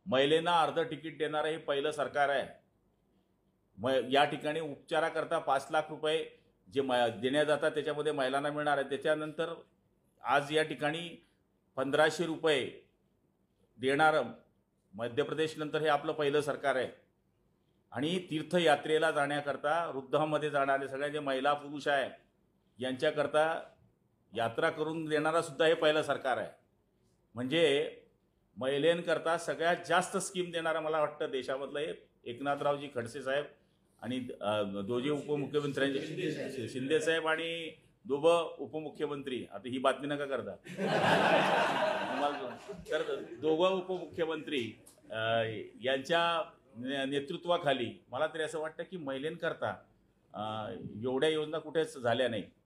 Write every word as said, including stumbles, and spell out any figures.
महिलेंना अर्ध तिकीट देणारं हे पहिलं सरकार आहे। म या ठिकाणी उपचाराकरता पाच लाख रुपये जे म देण्यात जातात त्याच्यामध्ये महिलांना मिळणार आहे। त्याच्यानंतर आज या ठिकाणी पंधराशे रुपये देणारं मध्य प्रदेशनंतर हे आपलं पहिलं सरकार आहे। आणि तीर्थयात्रेला जाण्याकरता वृद्धामध्ये जाणारे सगळ्या जे महिला पुरुष आहे यांच्याकरता यात्रा करून देणारा सुद्धा हे पहिलं सरकार आहे। म्हणजे महिलांकरता सगळ्यात जास्त स्कीम देणारा मला वाटतं देशामधलं हे एकनाथरावजी खडसे साहेब आणि दोजे उपमुख्यमंत्र्यांचे शिंदे साहेब आणि दोघं उपमुख्यमंत्री। आता ही बातमी नका करता तर दोघं उपमुख्यमंत्री यांच्या नेतृत्वाखाली मला तरी असं वाटतं की महिलांकरता एवढ्या योजना कुठेच झाल्या नाही।